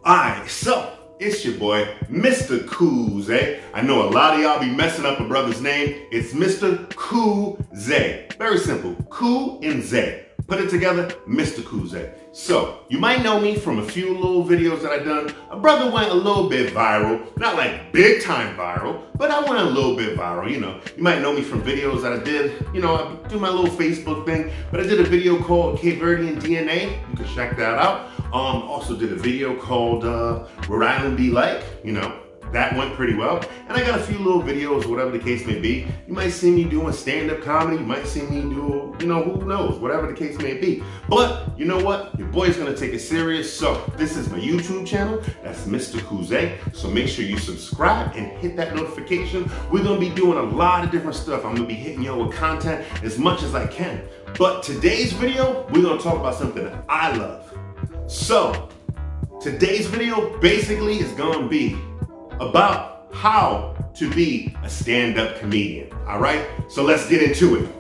Alright, so it's your boy, Mr. Kuze. I know a lot of y'all be messing up a brother's name. It's Mr. Kuze. Very simple. Ku and Zay. Put it together, Mr. Kuze. So, you might know me from a few little videos that I done. A brother went a little bit viral. Not like big time viral, but I went a little bit viral, you know. You might know me from videos that I did. You know, I do my little Facebook thing. But I did a video called Cape Verdean DNA. You can check that out. Also did a video called Rhode Island Be Like, you know. That went pretty well. And I got a few little videos, whatever the case may be. You might see me doing stand-up comedy. You might see me do, you know, who knows, whatever the case may be. But you know what? Your boy's gonna take it serious. So this is my YouTube channel. That's Mr. Kuze. So make sure you subscribe and hit that notification. We're gonna be doing a lot of different stuff. I'm gonna be hitting y'all with content as much as I can. But today's video, we're gonna talk about something that I love. So today's video basically is gonna be about how to be a stand-up comedian, all right? So let's get into it.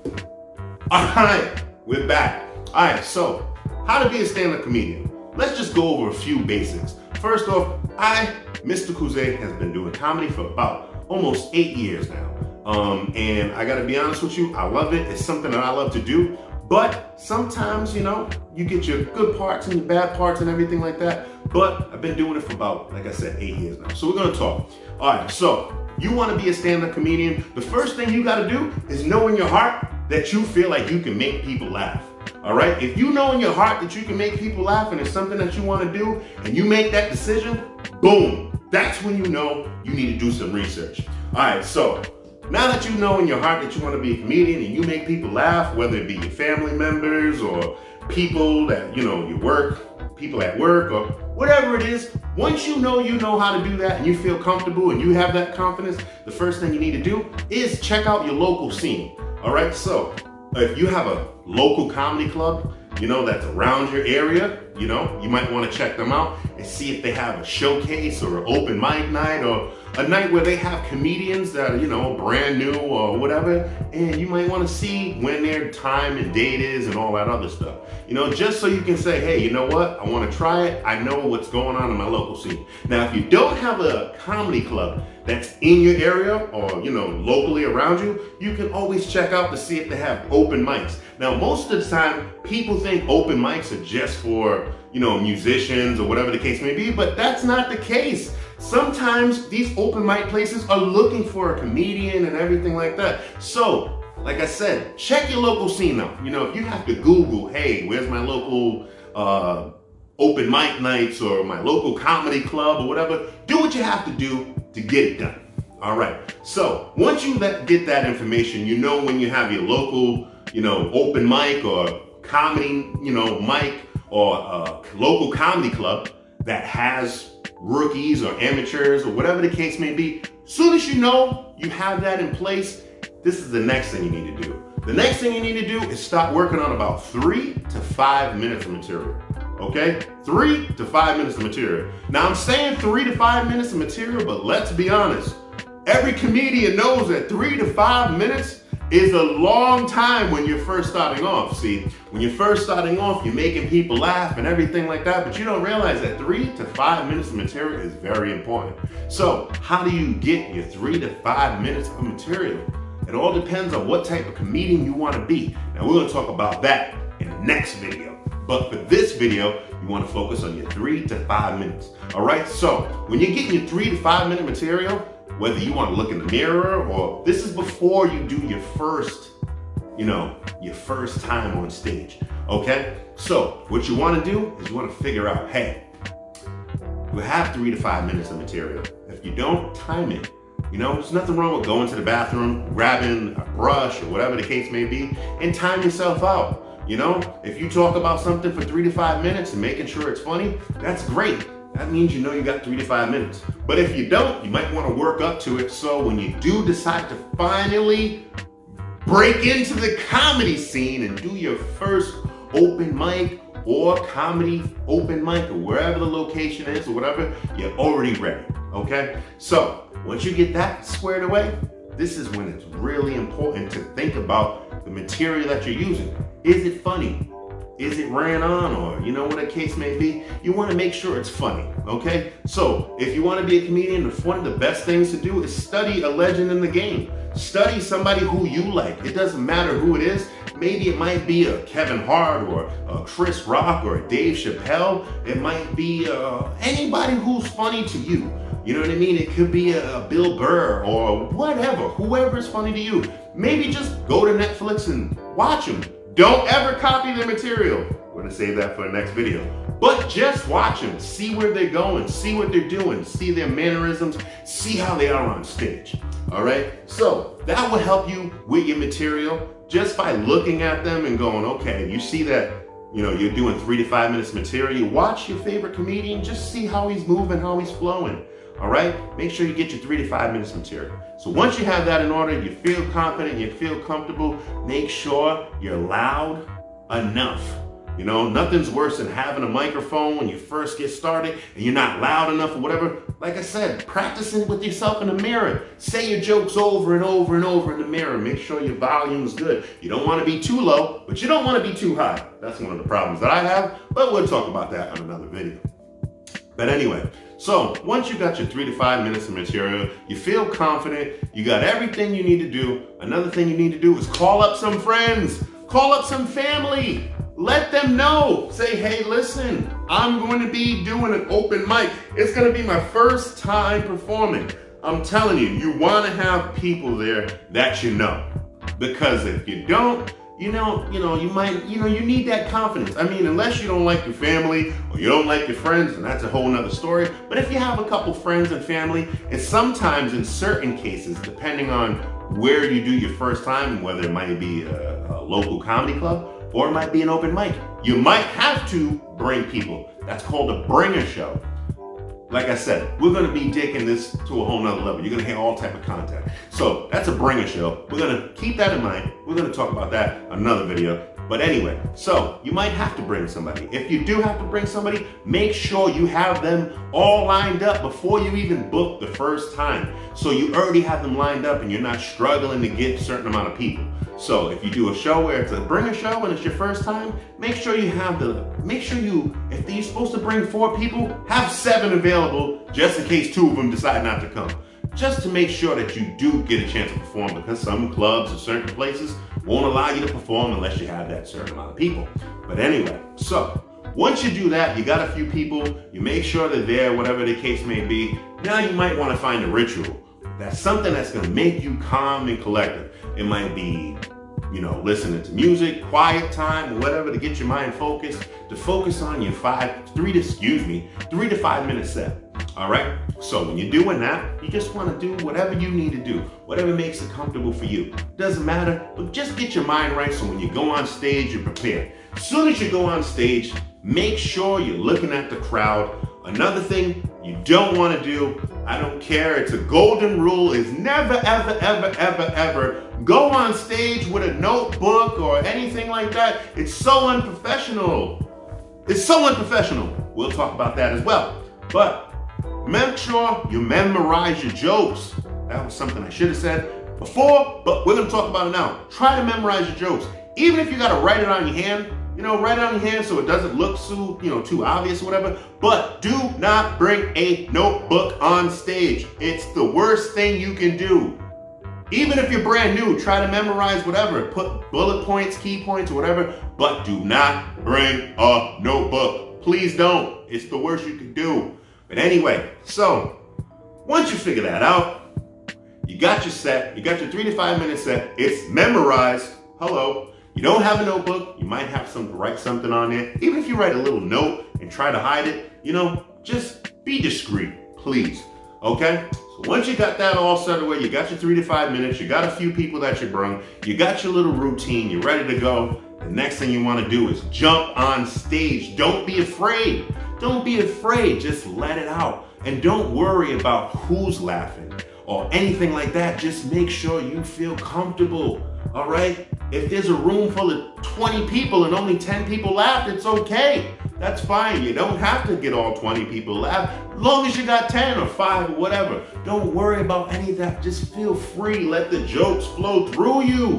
All right, we're back. All right, so how to be a stand-up comedian. Let's just go over a few basics. First off, Mr. Kuze, has been doing comedy for about almost 8 years now. And I gotta be honest with you, I love it. It's something that I love to do. But sometimes, you know, you get your good parts and your bad parts and everything like that. But I've been doing it for about, like I said, 8 years now. So we're gonna talk. All right, so you wanna be a stand-up comedian. The first thing you gotta do is know in your heart that you feel like you can make people laugh. All right, if you know in your heart that you can make people laugh and it's something that you wanna do and you make that decision, boom, that's when you know you need to do some research. All right, so now that you know in your heart that you want to be a comedian and you make people laugh, whether it be your family members or people that, you know, you work, people at work or whatever it is, once you know how to do that and you feel comfortable and you have that confidence, the first thing you need to do is check out your local scene. All right, so if you have a local comedy club, you know, that's around your area, you know, you might want to check them out and see if they have a showcase or an open mic night or a night where they have comedians that are, you know, brand new or whatever, and you might want to see when their time and date is and all that other stuff. You know, just so you can say, hey, you know what, I want to try it. I know what's going on in my local scene. Now, if you don't have a comedy club that's in your area or, you know, locally around you, you can always check out to see if they have open mics. Now, most of the time, people think open mics are just for, you know, musicians or whatever the case may be, but that's not the case. Sometimes these open mic places are looking for a comedian and everything like that. So, like I said, check your local scene out. You know, if you have to Google, hey, where's my local open mic nights or my local comedy club or whatever, do what you have to do to get it done. All right. So once you get that information, you know when you have your local, you know, open mic or comedy, you know, mic or local comedy club that has rookies or amateurs or whatever the case may be. As soon as you know you have that in place, this is the next thing you need to do. The next thing you need to do is start working on about 3 to 5 minutes of material. Okay? 3 to 5 minutes of material. Now I'm saying 3 to 5 minutes of material, but let's be honest. Every comedian knows that 3 to 5 minutes is a long time when you're first starting off. See, when you're first starting off, you're making people laugh and everything like that, but you don't realize that 3 to 5 minutes of material is very important. So how do you get your 3 to 5 minutes of material? It all depends on what type of comedian you want to be. Now we're going to talk about that in the next video. But for this video, you want to focus on your 3 to 5 minutes. All right, so when you're getting your 3 to 5 minute material, whether you want to look in the mirror or this is before you do your first, you know, your first time on stage, okay? So what you want to do is you want to figure out, hey, you have 3 to 5 minutes of material. If you don't, time it. You know, there's nothing wrong with going to the bathroom, grabbing a brush or whatever the case may be, and time yourself out. You know, if you talk about something for 3 to 5 minutes and making sure it's funny, that's great. That means you know you got 3 to 5 minutes. But if you don't, you might want to work up to it. So when you do decide to finally break into the comedy scene and do your first open mic or comedy open mic or wherever the location is or whatever, you're already ready, okay? So once you get that squared away, this is when it's really important to think about the material that you're using. Is it funny? is it ran on, or you know what the case may be? You want to make sure it's funny, okay? So if you want to be a comedian, one of the best things to do is study a legend in the game. Study somebody who you like. It doesn't matter who it is. Maybe it might be a Kevin Hart or a Chris Rock or a Dave Chappelle. It might be anybody who's funny to you. You know what I mean? It could be a Bill Burr or whatever, whoever is funny to you. Maybe just go to Netflix and watch them. Don't ever copy their material. We're gonna save that for the next video. But just watch them, see where they're going, see what they're doing, see their mannerisms, see how they are on stage. All right? So that will help you with your material just by looking at them and going, okay, you see that, you know, you're doing 3 to 5 minutes material. You watch your favorite comedian, just see how he's moving, how he's flowing. All right? Make sure you get your 3 to 5 minutes material. So once you have that in order, you feel confident, you feel comfortable, make sure you're loud enough. You know, nothing's worse than having a microphone when you first get started and you're not loud enough or whatever. Like I said, practicing with yourself in the mirror. Say your jokes over and over and over in the mirror. Make sure your volume is good. You don't want to be too low, but you don't want to be too high. That's one of the problems that I have, but we'll talk about that on another video. But anyway, so once you got your 3 to 5 minutes of material, you feel confident, you got everything you need to do. Another thing you need to do is call up some friends, call up some family. Let them know. Say, hey, listen, I'm going to be doing an open mic. It's going to be my first time performing. I'm telling you, you want to have people there that you know. Because if you don't, you need that confidence. I mean, unless you don't like your family or you don't like your friends, and that's a whole nother story. But if you have a couple friends and family, and sometimes in certain cases, depending on where you do your first time, whether it might be a local comedy club, or it might be an open mic, you might have to bring people. That's called a bringer show. Like I said, we're gonna be taking this to a whole nother level. You're gonna hear all type of content. So that's a bringer show. We're gonna keep that in mind. We're gonna talk about that in another video. But anyway, so you might have to bring somebody. If you do have to bring somebody, make sure you have them all lined up before you even book the first time. So you already have them lined up and you're not struggling to get a certain amount of people. So if you do a show where it's a bringer show and it's your first time, make sure you, if you're supposed to bring 4 people, have 7 available just in case 2 of them decide not to come. Just to make sure that you do get a chance to perform, because some clubs or certain places won't allow you to perform unless you have that certain amount of people. But anyway, so once you do that, you got a few people, you make sure they're there, whatever the case may be. Now you might want to find a ritual. That's something that's going to make you calm and collected. It might be, you know, listening to music, quiet time, or whatever, to get your mind focused, to focus on your 3 to 5 minute set. All right? So when you're doing that, you just want to do whatever you need to do, whatever makes it comfortable for you. Doesn't matter, but just get your mind right so when you go on stage, you're prepared. As soon as you go on stage, make sure you're looking at the crowd. Another thing you don't want to do, I don't care, it's a golden rule, is never, ever, ever, ever, ever go on stage with a notebook or anything like that. It's so unprofessional. It's so unprofessional. We'll talk about that as well. But make sure you memorize your jokes. That was something I should have said before, but we're going to talk about it now. Try to memorize your jokes. Even if you got to write it on your hand, write it on your hand so it doesn't look too obvious or whatever. But do not bring a notebook on stage. It's the worst thing you can do. Even if you're brand new, try to memorize whatever. Put bullet points, key points, or whatever. But do not bring a notebook. Please don't. It's the worst you can do. But anyway, so once you figure that out, you got your set. You got your 3 to 5 minute set. It's memorized. Hello. You don't have a notebook, you might have to write something on there. Even if you write a little note and try to hide it, just be discreet, please, okay? So once you got that all set away, you got your 3 to 5 minutes, you got a few people that you brung, you got your little routine, you're ready to go. The next thing you want to do is jump on stage. Don't be afraid. Don't be afraid, just let it out. And don't worry about who's laughing or anything like that. Just make sure you feel comfortable, all right? If there's a room full of 20 people and only 10 people laughed, it's okay. That's fine. You don't have to get all 20 people to laugh. As long as you got 10 or 5 or whatever. Don't worry about any of that. Just feel free. Let the jokes flow through you.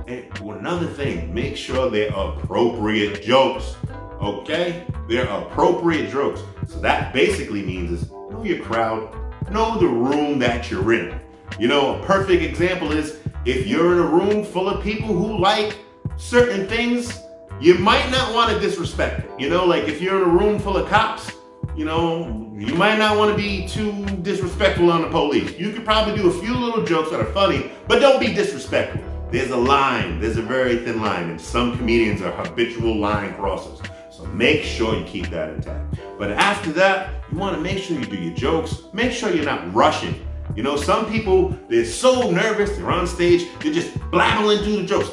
And another thing, make sure they're appropriate jokes, okay? They're appropriate jokes. So that basically means is know your crowd, know the room that you're in. You know, a perfect example is if you're in a room full of people who like certain things, you might not want to disrespect it. You know, like if you're in a room full of cops, you know, you might not want to be too disrespectful on the police. You could probably do a few little jokes that are funny, but don't be disrespectful. There's a line, there's a very thin line, and some comedians are habitual line crossers. So make sure you keep that intact. But after that, you want to make sure you do your jokes. Make sure you're not rushing. You know, some people, they're so nervous, they're on stage, they're just blabbling through the jokes.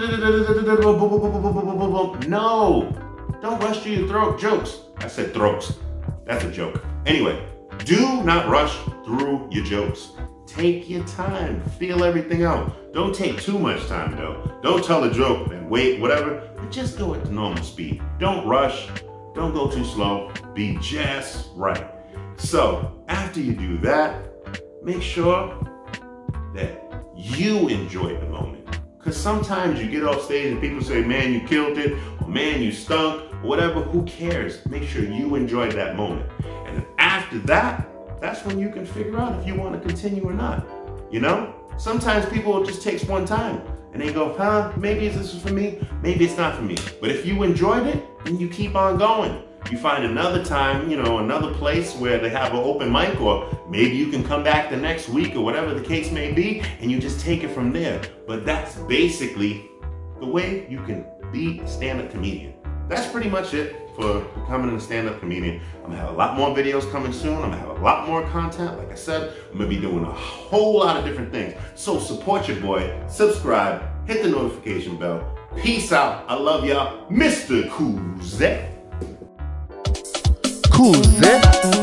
No, don't rush through your throat jokes. I said throats. That's a joke. Anyway, do not rush through your jokes. Take your time, feel everything out. Don't take too much time though. Don't tell a joke and wait, whatever, but just go at the normal speed. Don't rush, don't go too slow, be just right. So after you do that, make sure that you enjoy the moment. Because sometimes you get off stage and people say, man, you killed it, or man, you stunk, or whatever, who cares? Make sure you enjoy that moment. And then after that, that's when you can figure out if you want to continue or not. You know? Sometimes people, it just takes one time and they go, huh, maybe this is for me, maybe it's not for me. But if you enjoyed it, then you keep on going. You find another time, you know, another place where they have an open mic, or maybe you can come back the next week or whatever the case may be, and you just take it from there. But that's basically the way you can be a stand-up comedian. That's pretty much it for becoming a stand-up comedian. I'm gonna have a lot more videos coming soon. I'm gonna have a lot more content. Like I said, I'm gonna be doing a whole lot of different things. So support your boy, subscribe, hit the notification bell. Peace out. I love y'all. Mr. Cool Zay. Cool Zay.